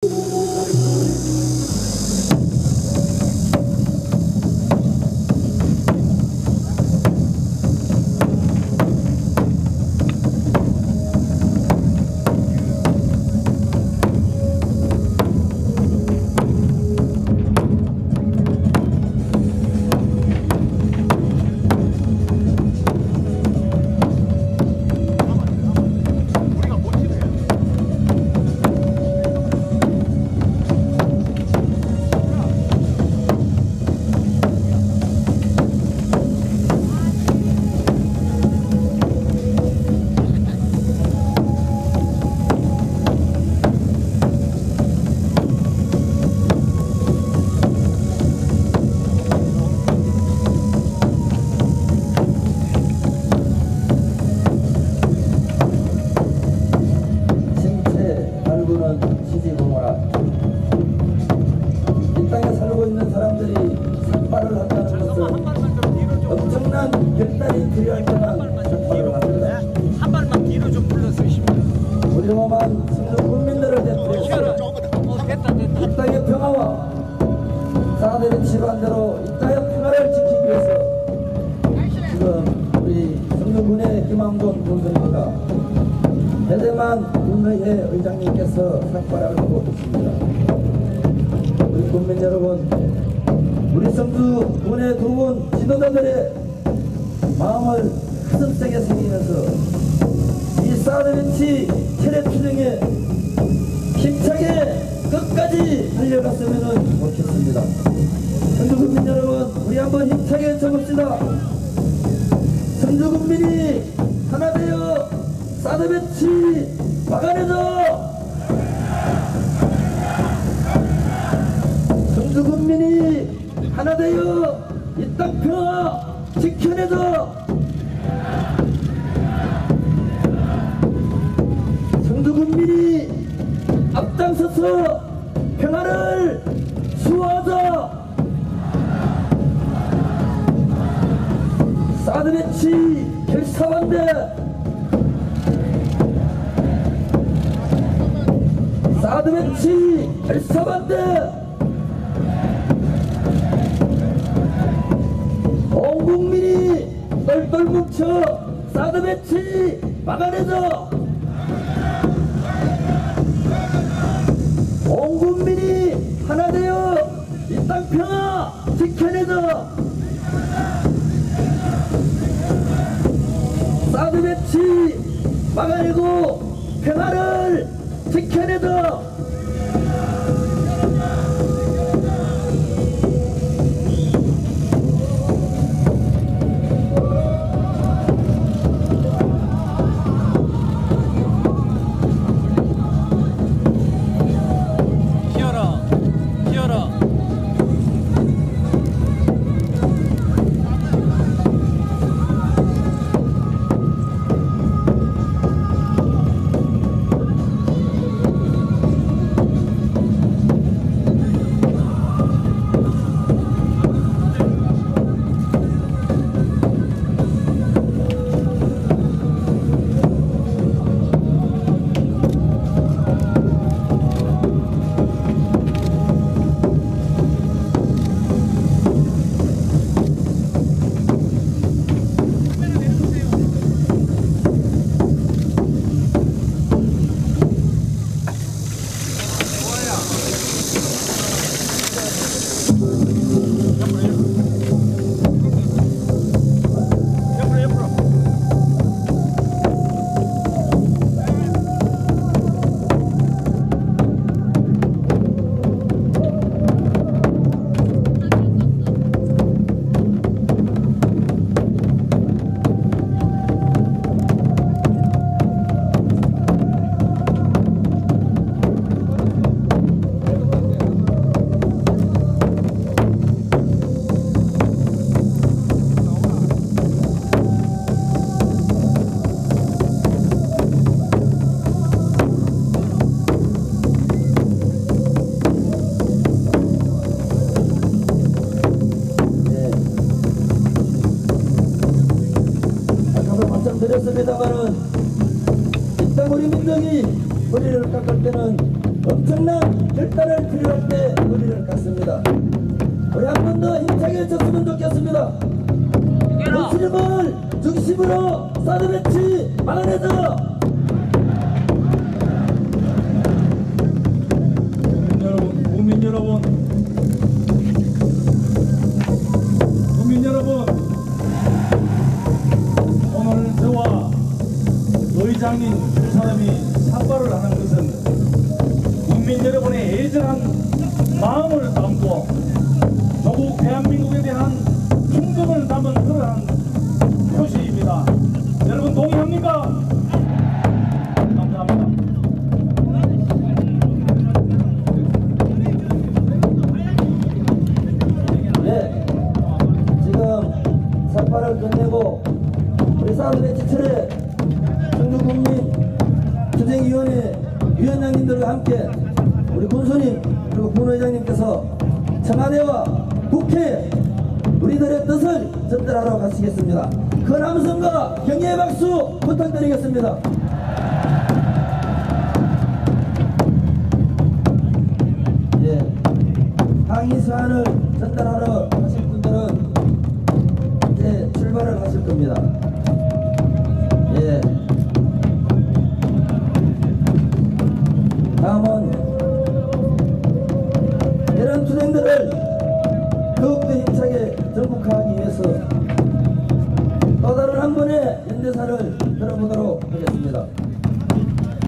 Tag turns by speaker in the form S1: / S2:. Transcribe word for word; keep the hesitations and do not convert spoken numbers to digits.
S1: 이 땅에 살고 있는 사람들이 삭발을 한다는 것은 엄청난 결단이 필요할 때만 삭발을 합니다.
S2: 한 발만 뒤로 좀 불러주시면
S1: 우리 험한 승전 국민들을 대표해서 이 땅의 평화와 사대의 치반대로 이 땅의 평화를 지키기 위해서 지금 우리 성주군의 김항돈 군수님과 대대만 군의회 의장님께서 삭발을 하고 있습니다. 우리 국민 여러분, 우리 성주군의 두 분 지도자들의 마음을 가슴속에 새기면서 이 사드벤치 체력 투쟁에 힘차게 끝까지 달려갔으면 좋겠습니다. 성주국민 여러분, 우리 한번 힘차게 외쳐봅시다. 성주국민이 하나 되어 사드벤치 막아내자! 성주국민이 하나 되어 이 땅 평화 지켜내자! 성주국민이 앞장서서 평화를 수호하자! 사드벤치 결사반대! 사드벤치 결사반대! 온 국민이 똘똘 뭉쳐 사드벤치 막아내자! 온 국민이 하나 되어 이 땅 평화 지켜내자! 사드벤치 막아내고 평화를 지켜내자! 드렸습니다만은 이 땅 우리 민족이 머리를 깎을 때는 엄청난 결단을 필요할 때 우리를 갖습니다. 우리 한 번 더 힘차게 쳤으면 좋겠습니다. 무슬림을 중심으로 사드 배치 막아내자.
S3: 국민 여러분, 국민 여러분, 오늘 저와 의장님 두 사람이 삭발을 하는 것은 국민 여러분의 애절한 마음을 담고 조국 대한민국에 대한 충성을 담은 그러한 표시입니다. 여러분 동의합니까? 감사합니다.
S1: 네, 지금 삭발을 끝내고 우리 사드 배치철에 청주국민 투쟁위원회 위원장님들과 함께 우리 군수님 그리고 군의장님께서 청와대와 국회에 우리들의 뜻을 전달하러 가시겠습니다. 큰 함성과 격려의 박수 부탁드리겠습니다. 예, 항의 사안을 전달하러 가실 분들은 이제 출발을 하실 겁니다. 예. 다음은 이런 투쟁들을 더욱더 힘차게 전국화하기 위해서 또 다른 한 번의 연대사를 들어보도록 하겠습니다.